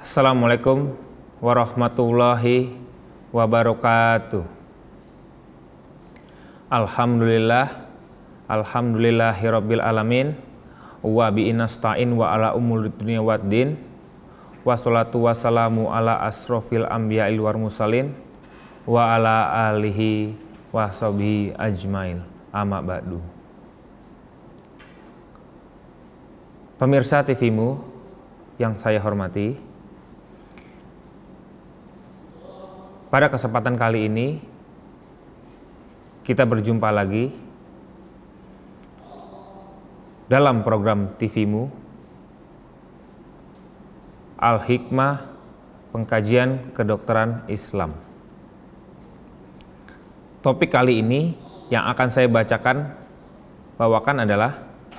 Assalamualaikum warahmatullahi wabarakatuh. Alhamdulillahirabbil alamin wa bi nasta'in wa ala umuri dunya waddin wassalatu wassalamu ala asrofil anbiya'il wal mursalin wa ala alihi wa sahbihi ajmain amma ba'du. Pemirsa TV-mu yang saya hormati, pada kesempatan kali ini kita berjumpa lagi dalam program TV-mu Al-Hikmah Pengkajian Kedokteran Islam. Topik kali ini yang akan saya bawakan adalah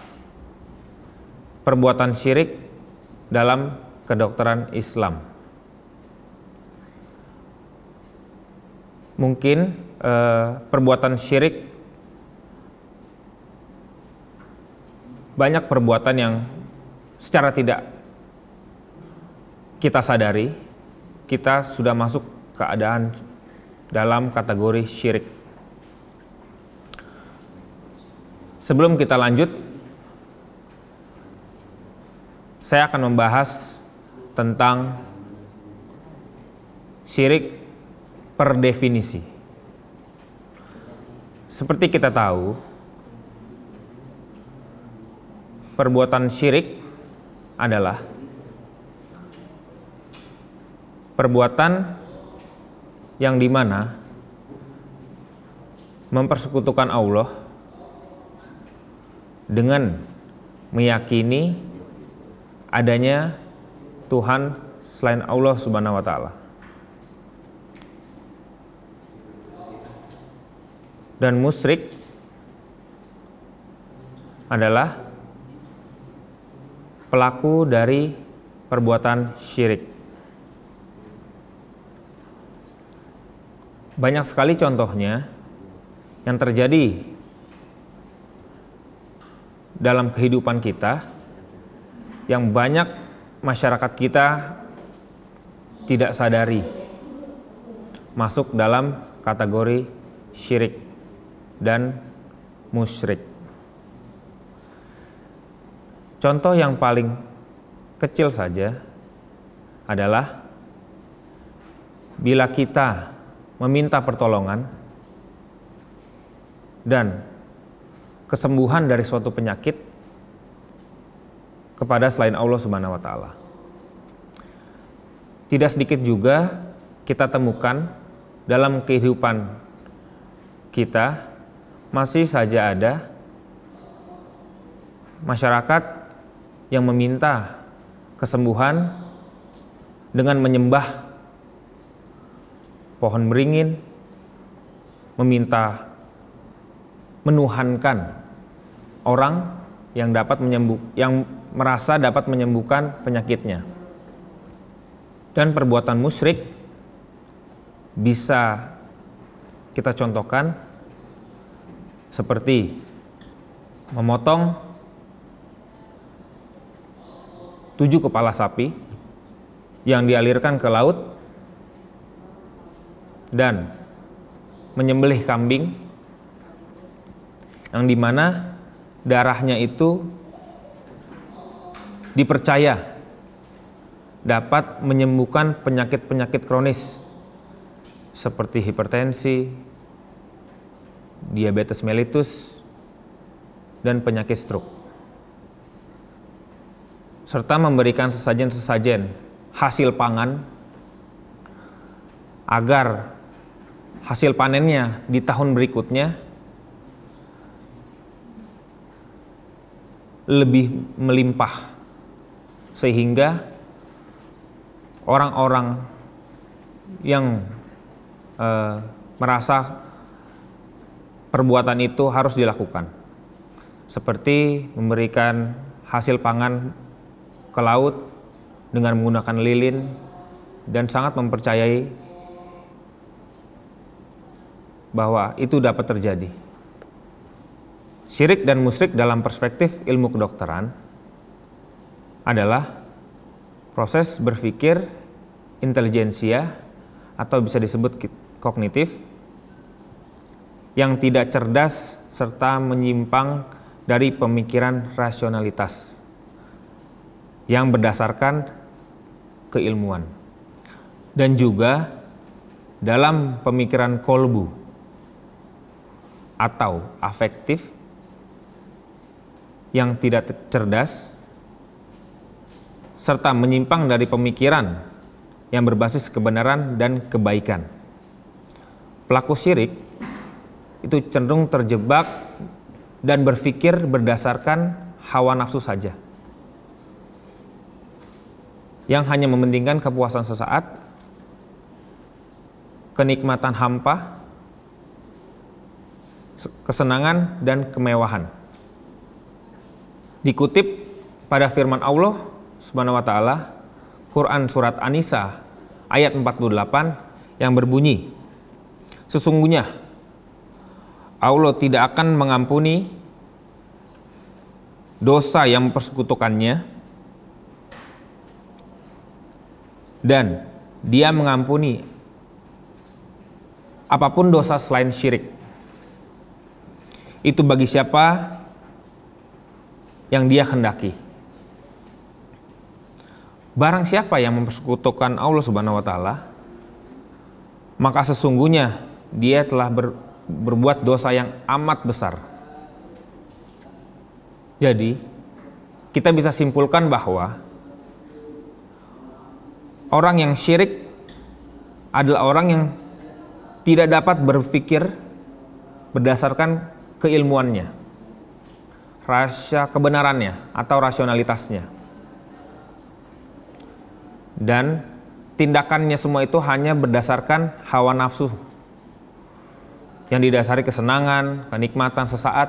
perbuatan syirik dalam kedokteran Islam. Mungkin perbuatan syirik, banyak perbuatan yang secara tidak kita sadari kita sudah masuk keadaan dalam kategori syirik. Sebelum kita lanjut, saya akan membahas tentang syirik per definisi. Seperti kita tahu, perbuatan syirik adalah perbuatan yang dimana mempersekutukan Allah dengan meyakini adanya Tuhan selain Allah Subhanahu wa Ta'ala. Dan musyrik adalah pelaku dari perbuatan syirik. Banyak sekali contohnya yang terjadi dalam kehidupan kita, yang banyak masyarakat kita tidak sadari masuk dalam kategori syirik dan musyrik. Contoh yang paling kecil saja adalah bila kita meminta pertolongan dan kesembuhan dari suatu penyakit kepada selain Allah Subhanahu wa Ta'ala. Tidak sedikit juga kita temukan dalam kehidupan kita masih saja ada masyarakat yang meminta kesembuhan dengan menyembah pohon beringin, meminta menuhankan orang yang merasa dapat menyembuhkan penyakitnya. Dan perbuatan musyrik bisa kita contohkan seperti memotong 7 kepala sapi yang dialirkan ke laut dan menyembelih kambing yang dimana darahnya itu dipercaya dapat menyembuhkan penyakit-penyakit kronis seperti hipertensi, diabetes mellitus, dan penyakit stroke, serta memberikan sesajen-sesajen hasil pangan agar hasil panennya di tahun berikutnya lebih melimpah, sehingga orang-orang yang merasa perbuatan itu harus dilakukan, seperti memberikan hasil pangan ke laut dengan menggunakan lilin, dan sangat mempercayai bahwa itu dapat terjadi. Syirik dan musyrik dalam perspektif ilmu kedokteran adalah proses berpikir intelijensia atau bisa disebut kognitif yang tidak cerdas serta menyimpang dari pemikiran rasionalitas yang berdasarkan keilmuan, dan juga dalam pemikiran kolbu atau afektif yang tidak cerdas serta menyimpang dari pemikiran yang berbasis kebenaran dan kebaikan. Pelaku syirik itu cenderung terjebak dan berpikir berdasarkan hawa nafsu saja, yang hanya mementingkan kepuasan sesaat, kenikmatan hampa, kesenangan, dan kemewahan. Dikutip pada firman Allah Subhanahu wa taala, Quran surat An-Nisa ayat 48 yang berbunyi, sesungguhnya Allah tidak akan mengampuni dosa yang mempersekutukannya, dan Dia mengampuni apapun dosa selain syirik. Itu bagi siapa yang Dia kehendaki. Barang siapa yang mempersekutukan Allah Subhanahu wa taala, maka sesungguhnya dia telah berbuat dosa yang amat besar. Jadi, kita bisa simpulkan bahwa orang yang syirik adalah orang yang tidak dapat berpikir berdasarkan keilmuannya, rasa kebenarannya atau rasionalitasnya. Dan tindakannya semua itu hanya berdasarkan hawa nafsu yang didasari kesenangan, kenikmatan sesaat.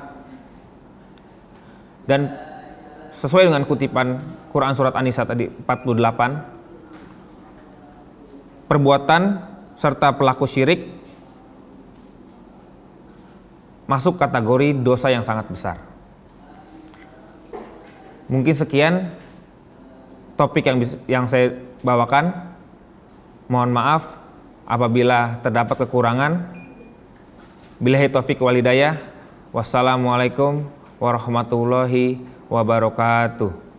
Dan sesuai dengan kutipan Quran surat An-Nisa tadi 48, perbuatan serta pelaku syirik masuk kategori dosa yang sangat besar. Mungkin sekian topik yang saya bawakan. Mohon maaf apabila terdapat kekurangan. Billahi taufiq wal hidayah. Wassalamualaikum warahmatullahi wabarakatuh.